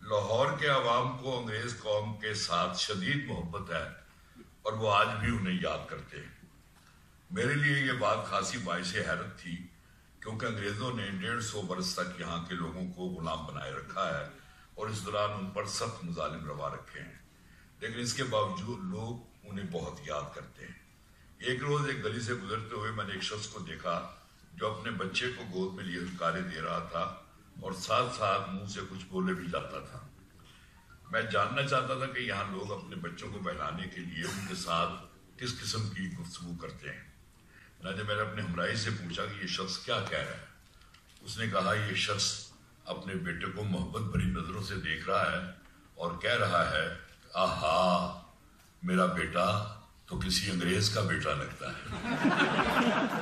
لاہور کے عوام کو انگریز قوم کے ساتھ شدید محبت ہے اور وہ آج بھی انہیں یاد کرتے ہیں۔ میرے لیے یہ بات خاصی باعث حیرت تھی کیونکہ انگریزوں نے 150 برس تک یہاں کے لوگوں کو غلام بنائے رکھا ہے اور اس دوران ان پر سخت مظالم روا رکھے ہیں، لیکن اس کے باوجود لوگ انہیں بہت یاد کرتے ہیں۔ ایک روز ایک گلی سے گزرتے ہوئے میں نے ایک شخص کو دیکھا جو اپنے بچے کو گود میں لیے ہنکارے دے رہا تھا اور ساتھ ساتھ منہ سے کچھ بولے بھی جاتا تھا۔ میں جاننا چاہتا تھا کہ یہاں لوگ اپنے بچوں کو بہلانے کے لیے ان کے ساتھ کس قسم کی گفتگو کرتے ہیں۔ جب میں نے اپنے ہمراہی سے پوچھا کہ یہ شخص کیا کہہ رہا ہے، اس نے کہا یہ شخص اپنے بیٹے کو محبت بھری نظروں سے دیکھ رہا ہے اور کہہ رہا ہے آہا میرا بیٹا تو کسی انگریز کا بیٹا لگتا ہے۔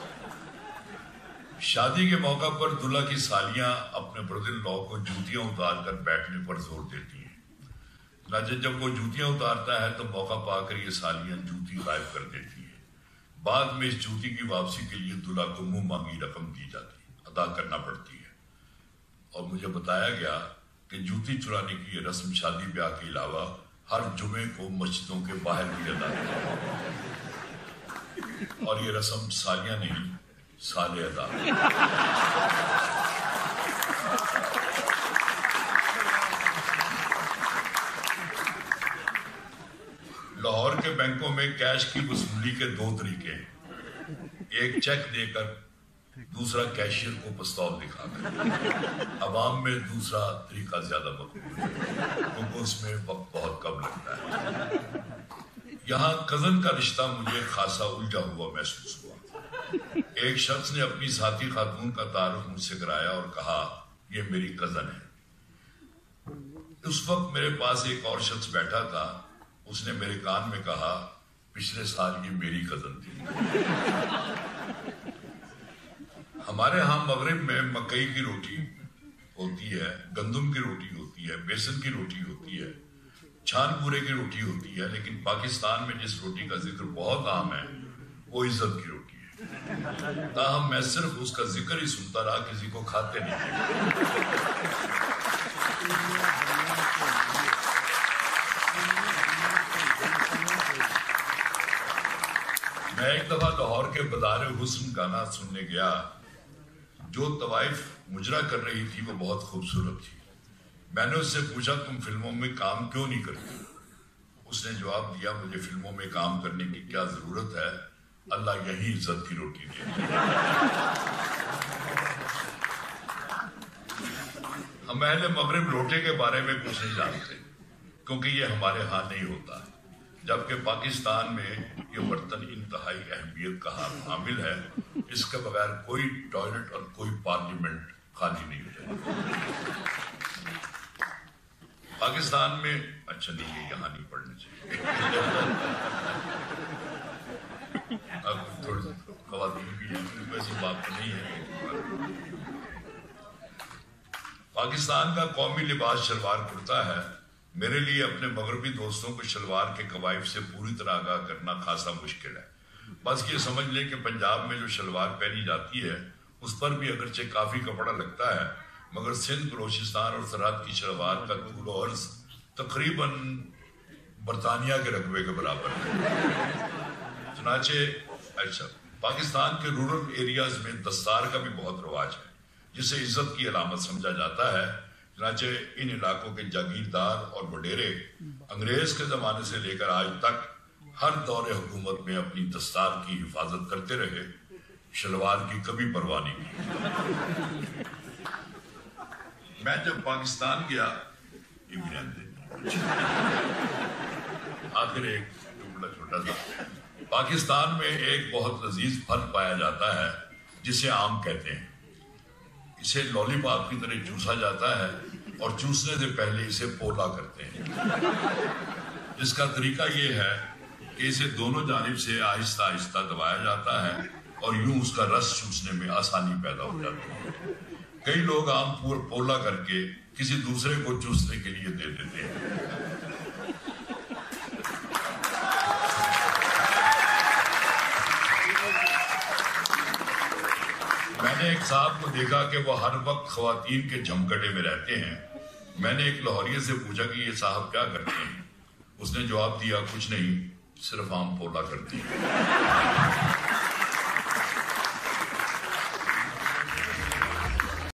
شادی کے موقع پر دلہا کی سالیاں اپنے برادر ان لا کو جوتیاں اتار کر بیٹھنے پر زور دیتی ہیں۔ جب وہ جوتیاں اتارتا ہے تو موقع پا کر یہ سالیاں جوتی غائب کر دیتی ہیں۔ بعد میں اس جوتی کی واپسی کے لیے دلہا کو منہ مانگی رقم دی جاتی ادا کرنا پڑتی ہے، اور مجھے بتایا گیا کہ جوتی چرانے کی یہ رسم شادی بیاہ کے علاوہ ہر جمعے کو مسجدوں کے باہر بھی ادا کی جاتی ہے، اور یہ رسم سالیاں نہیں سالے ادا لاہور کے بینکوں میں کیش کی وصولی کے 2 طریقے ہیں، ایک چیک دے کر، دوسرا کیشیئر کو پستول دکھا کر۔ عوام میں دوسرا طریقہ زیادہ مقبول ہے کیونکہ اس میں وقت بہت کم لگتا ہے۔ یہاں کزن کا رشتہ مجھے خاصا الجھا ہوا محسوس ہوا۔ ایک شخص نے اپنی ساتھی خاتون کا تعارف مجھ سے کرایا اور کہا یہ میری کزن ہے۔ اس وقت میرے پاس ایک اور شخص بیٹھا تھا، اس نے میرے کان میں کہا پچھلے سال یہ میری کزن تھی۔ ہمارے ہاں مغرب میں مکئی کی روٹی ہوتی ہے، گندم کی روٹی ہوتی ہے، بیسن کی روٹی ہوتی ہے، چھان پورے کی روٹی ہوتی ہے، لیکن پاکستان میں جس روٹی کا ذکر بہت عام ہے وہ عزت کی روٹی ہے۔ تاہم میں صرف اس کا ذکر ہی سنتا رہا، کسی کو کھاتے نہیں۔ میں ایک دفعہ لاہور کے بدار حسن گانا سننے گیا، جو طوائف مجرا کر رہی تھی وہ بہت خوبصورت تھی۔ میں نے اس سے پوچھا تم فلموں میں کام کیوں نہیں کرتی؟ اس نے جواب دیا مجھے فلموں میں کام کرنے کی کیا ضرورت ہے، اللہ یہی عزت کی روٹی دے۔ ہم اہل مغرب روٹے کے بارے میں کچھ نہیں جانتے کیونکہ یہ ہمارے ہاں نہیں ہوتا، جبکہ پاکستان میں یہ برتن انتہائی اہمیت کا حامل ہے، اس کے بغیر کوئی ٹوائلٹ اور کوئی پارلیمنٹ خالی نہیں ہو جائے۔ پاکستان میں اچھا نہیں ہے، یہاں نہیں پڑھنا چاہیے۔ اب تھوڑی خواتین بھی ہیں، ایسی بات تو نہیں ہے۔ پاکستان کا قومی لباس شلوار کرتا ہے۔ میرے لیے اپنے مغربی دوستوں کو شلوار کے قوائف سے پوری طرح آگاہ کرنا خاصا مشکل ہے۔ بس یہ سمجھ لیں کہ پنجاب میں جو شلوار پہنی جاتی ہے اس پر بھی اگرچہ کافی کپڑا لگتا ہے، مگر سندھ، بلوچستان اور سرحد کی شلوار کا طول و عرض تقریباً برطانیہ کے رقبے کے برابر ہے۔ چنانچہ اچھا پاکستان کے رورل ایریاز میں دستار کا بھی بہت رواج ہے جسے عزت کی علامت سمجھا جاتا ہے۔ چنانچہ ان علاقوں کے جاگیردار اور وڈیرے انگریز کے زمانے سے لے کر آج تک ہر دور حکومت میں اپنی دستار کی حفاظت کرتے رہے، شلوار کی کبھی پرواہ نہیں کی۔ میں جب پاکستان گیا آخر ایک ٹکڑا چھوٹا سا، پاکستان میں ایک بہت لذیذ پھل پایا جاتا ہے جسے آم کہتے ہیں۔ اسے لولی پاپ کی طرح چوسا جاتا ہے اور چوسنے سے پہلے اسے پولا کرتے ہیں۔ اس کا طریقہ یہ ہے کہ اسے دونوں جانب سے آہستہ آہستہ دبایا جاتا ہے اور یوں اس کا رس چوسنے میں آسانی پیدا ہو جاتی ہے۔ کئی لوگ آم پولا کر کے کسی دوسرے کو چوسنے کے لیے دے دیتے ہیں۔ میں نے ایک صاحب کو دیکھا کہ وہ ہر وقت خواتین کے جھمکڑے میں رہتے ہیں، میں نے ایک لاہوریے سے پوچھا کہ یہ صاحب کیا کرتے ہیں؟ اس نے جواب دیا کچھ نہیں، صرف آم پولا کرتے ہیں۔